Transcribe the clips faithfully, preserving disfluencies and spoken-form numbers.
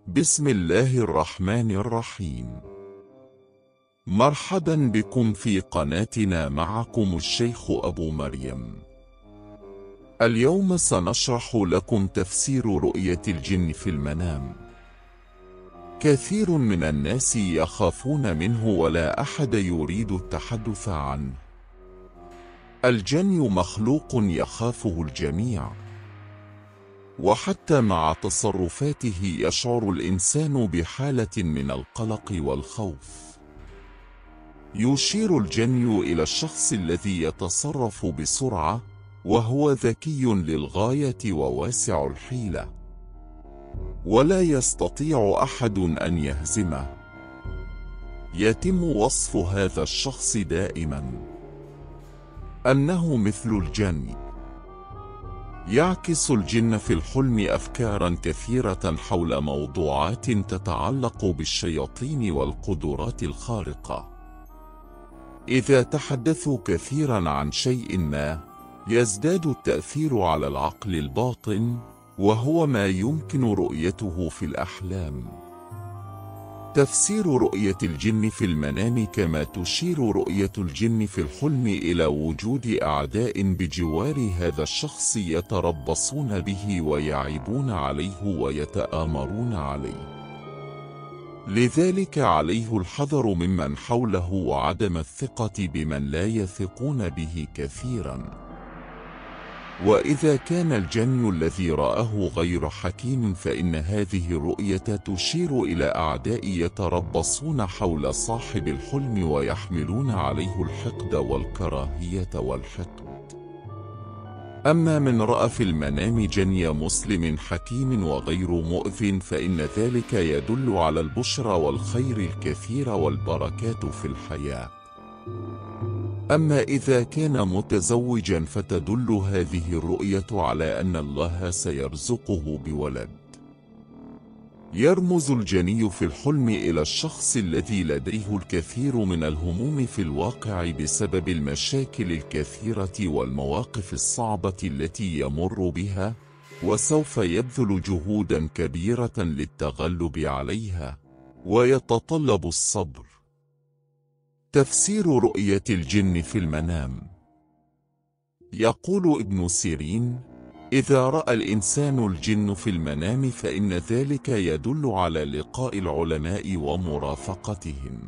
بسم الله الرحمن الرحيم. مرحبا بكم في قناتنا، معكم الشيخ أبو مريم. اليوم سنشرح لكم تفسير رؤية الجن في المنام. كثير من الناس يخافون منه ولا أحد يريد التحدث عنه. الجن مخلوق يخافه الجميع، وحتى مع تصرفاته يشعر الإنسان بحالة من القلق والخوف. يشير الجن إلى الشخص الذي يتصرف بسرعة، وهو ذكي للغاية وواسع الحيلة، ولا يستطيع أحد أن يهزمه. يتم وصف هذا الشخص دائما أنه مثل الجن. يعكس الجن في الحلم أفكارا كثيرة حول موضوعات تتعلق بالشياطين والقدرات الخارقة. إذا تحدثوا كثيرا عن شيء ما، يزداد التأثير على العقل الباطن، وهو ما يمكن رؤيته في الأحلام. تفسير رؤية الجن في المنام. كما تشير رؤية الجن في الحلم إلى وجود أعداء بجوار هذا الشخص يتربصون به ويعيبون عليه ويتآمرون عليه. لذلك عليه الحذر ممن حوله وعدم الثقة بمن لا يثقون به كثيرا. وإذا كان الجن الذي رآه غير حكيم، فإن هذه الرؤية تشير إلى أعداء يتربصون حول صاحب الحلم ويحملون عليه الحقد والكراهية والحقد. أما من رأى في المنام جني مسلم حكيم وغير مؤذ، فإن ذلك يدل على البشرى والخير الكثير والبركات في الحياة. أما إذا كان متزوجا، فتدل هذه الرؤية على أن الله سيرزقه بولد. يرمز الجني في الحلم إلى الشخص الذي لديه الكثير من الهموم في الواقع بسبب المشاكل الكثيرة والمواقف الصعبة التي يمر بها، وسوف يبذل جهودا كبيرة للتغلب عليها، ويتطلب الصبر. تفسير رؤية الجن في المنام. يقول ابن سيرين: إذا رأى الإنسان الجن في المنام فإن ذلك يدل على لقاء العلماء ومرافقتهم.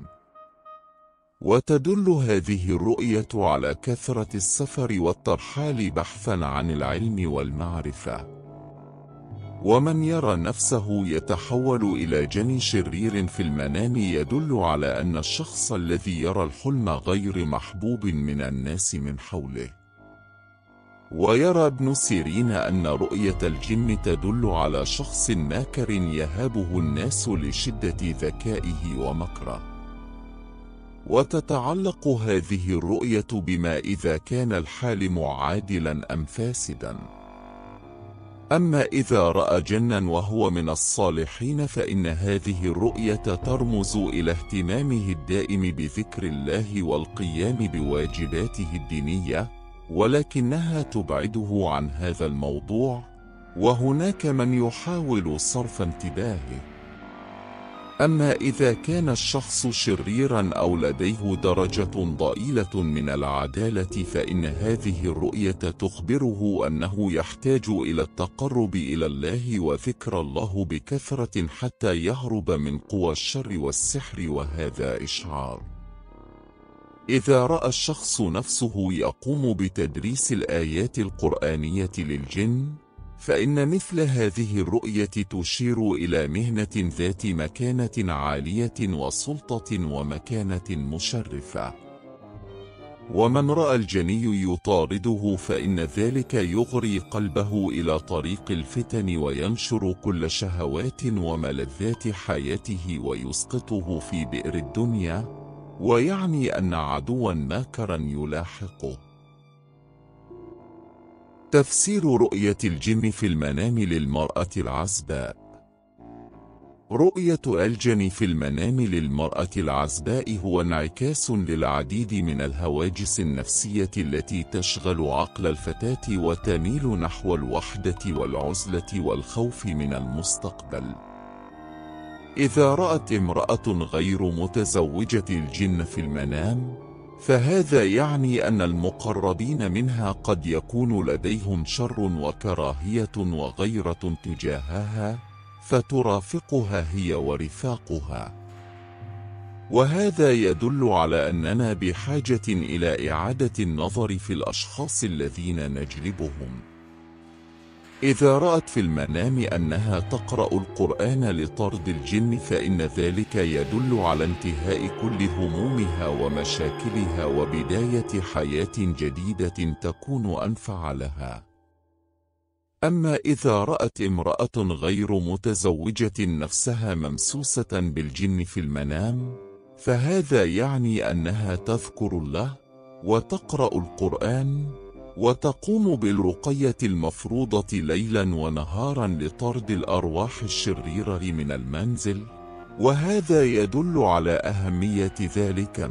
وتدل هذه الرؤية على كثرة السفر والترحال بحثا عن العلم والمعرفة. ومن يرى نفسه يتحول إلى جن شرير في المنام يدل على أن الشخص الذي يرى الحلم غير محبوب من الناس من حوله. ويرى ابن سيرين أن رؤية الجن تدل على شخص ماكر يهابه الناس لشدة ذكائه ومكره. وتتعلق هذه الرؤية بما إذا كان الحالم عادلا أم فاسدا. أما إذا رأى جنا وهو من الصالحين، فإن هذه الرؤية ترمز إلى اهتمامه الدائم بذكر الله والقيام بواجباته الدينية، ولكنها تبعده عن هذا الموضوع، وهناك من يحاول صرف انتباهه. أما إذا كان الشخص شريرا أو لديه درجة ضئيلة من العدالة، فإن هذه الرؤية تخبره أنه يحتاج إلى التقرب إلى الله وذكر الله بكثرة حتى يهرب من قوى الشر والسحر، وهذا إشعار. إذا رأى الشخص نفسه يقوم بتدريس الآيات القرآنية للجن، فإن مثل هذه الرؤية تشير إلى مهنة ذات مكانة عالية وسلطة ومكانة مشرفة. ومن رأى الجني يطارده، فإن ذلك يغري قلبه إلى طريق الفتن وينشر كل شهوات وملذات حياته ويسقطه في بئر الدنيا، ويعني أن عدوا ماكرا يلاحقه. تفسير رؤية الجن في المنام للمرأة العزباء. رؤية الجن في المنام للمرأة العزباء هو انعكاس للعديد من الهواجس النفسية التي تشغل عقل الفتاة وتميل نحو الوحدة والعزلة والخوف من المستقبل. إذا رأت امرأة غير متزوجة الجن في المنام، فهذا يعني أن المقربين منها قد يكون لديهم شر وكراهية وغيرة تجاهها، فترافقها هي ورفاقها. وهذا يدل على أننا بحاجة إلى إعادة النظر في الأشخاص الذين نجلبهم. إذا رأت في المنام أنها تقرأ القرآن لطرد الجن، فإن ذلك يدل على انتهاء كل همومها ومشاكلها وبداية حياة جديدة تكون أنفع لها. أما إذا رأت امرأة غير متزوجة نفسها ممسوسة بالجن في المنام، فهذا يعني أنها تذكر الله وتقرأ القرآن وتقوم بالرقية المفروضة ليلا ونهارا لطرد الأرواح الشريرة من المنزل، وهذا يدل على أهمية ذلك.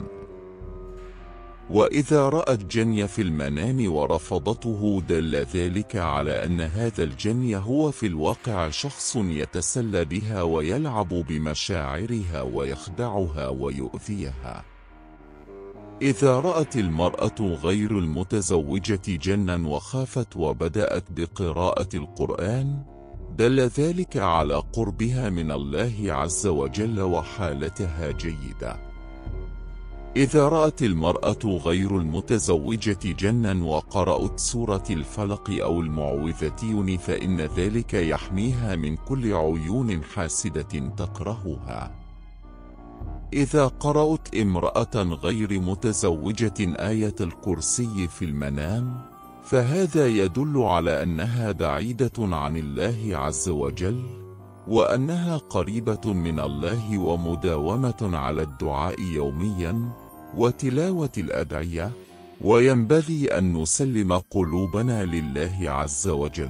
وإذا رأت جني في المنام ورفضته، دل ذلك على أن هذا الجني هو في الواقع شخص يتسلى بها ويلعب بمشاعرها ويخدعها ويؤذيها. إذا رأت المرأة غير المتزوجة جنا وخافت وبدأت بقراءة القرآن، دل ذلك على قربها من الله عز وجل وحالتها جيدة. إذا رأت المرأة غير المتزوجة جنا وقرأت سورة الفلق أو المعوذتين، فإن ذلك يحميها من كل عيون حاسدة تكرهها. إذا قرأت امرأة غير متزوجة آية الكرسي في المنام، فهذا يدل على أنها بعيدة عن الله عز وجل، وأنها قريبة من الله ومداومة على الدعاء يوميا وتلاوة الأدعية، وينبغي أن نسلم قلوبنا لله عز وجل،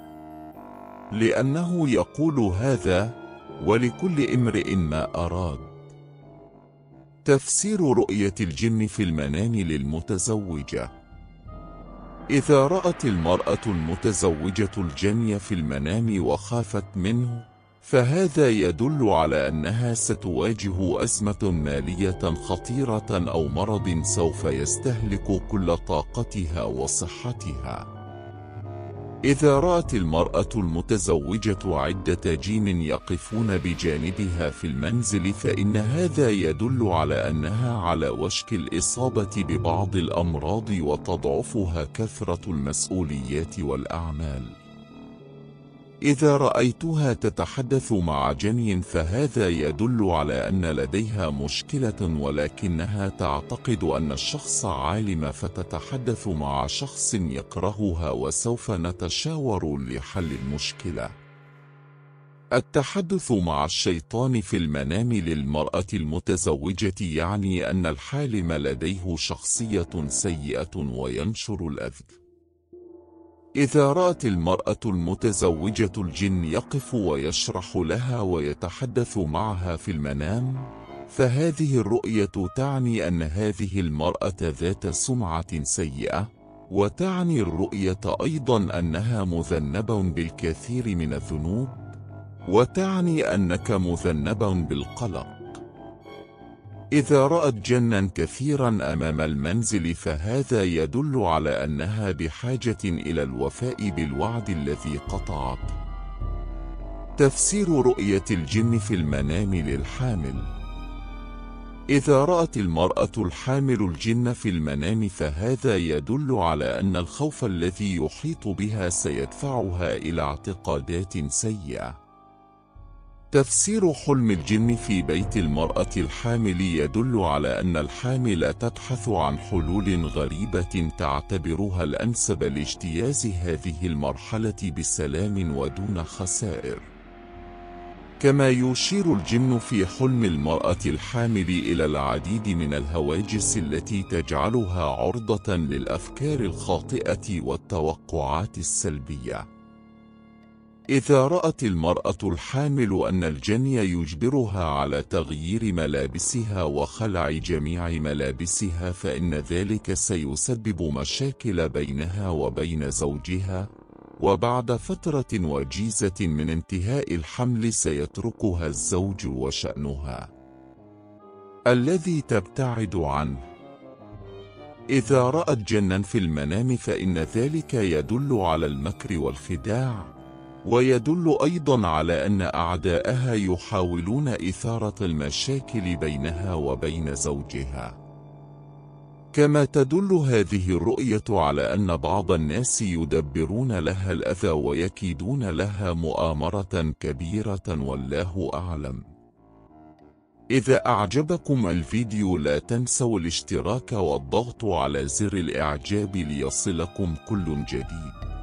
لأنه يقول هذا: ولكل امرئ ما أراد. تفسير رؤية الجن في المنام للمتزوجة. إذا رأت المرأة المتزوجة الجني في المنام وخافت منه، فهذا يدل على أنها ستواجه أزمة مالية خطيرة أو مرض سوف يستهلك كل طاقتها وصحتها. إذا رأت المرأة المتزوجة عدة جن يقفون بجانبها في المنزل، فإن هذا يدل على أنها على وشك الإصابة ببعض الأمراض وتضعفها كثرة المسؤوليات والأعمال. إذا رأيتها تتحدث مع جن، فهذا يدل على أن لديها مشكلة ولكنها تعتقد أن الشخص عالم، فتتحدث مع شخص يكرهها وسوف نتشاور لحل المشكلة. التحدث مع الشيطان في المنام للمرأة المتزوجة يعني أن الحالم لديه شخصية سيئة وينشر الأذى. إذا رأت المرأة المتزوجة الجن يقف ويشرح لها ويتحدث معها في المنام، فهذه الرؤية تعني أن هذه المرأة ذات سمعة سيئة، وتعني الرؤية أيضا أنها مذنبة بالكثير من الذنوب، وتعني أنك مذنب بالقلق. إذا رأت جنا كثيرا أمام المنزل، فهذا يدل على أنها بحاجة إلى الوفاء بالوعد الذي قطعته. تفسير رؤية الجن في المنام للحامل. إذا رأت المرأة الحامل الجن في المنام، فهذا يدل على أن الخوف الذي يحيط بها سيدفعها إلى اعتقادات سيئة. تفسير حلم الجن في بيت المرأة الحامل يدل على أن الحامل تبحث عن حلول غريبة تعتبرها الأنسب لاجتياز هذه المرحلة بسلام ودون خسائر. كما يشير الجن في حلم المرأة الحامل إلى العديد من الهواجس التي تجعلها عرضة للأفكار الخاطئة والتوقعات السلبية. إذا رأت المرأة الحامل أن الجن يجبرها على تغيير ملابسها وخلع جميع ملابسها، فإن ذلك سيسبب مشاكل بينها وبين زوجها، وبعد فترة وجيزة من انتهاء الحمل سيتركها الزوج وشأنها الذي تبتعد عنه. إذا رأت جنا في المنام فإن ذلك يدل على المكر والخداع، ويدل أيضا على أن أعداءها يحاولون إثارة المشاكل بينها وبين زوجها. كما تدل هذه الرؤية على أن بعض الناس يدبرون لها الأذى ويكيدون لها مؤامرة كبيرة، والله أعلم. إذا أعجبكم الفيديو لا تنسوا الاشتراك والضغط على زر الإعجاب ليصلكم كل جديد.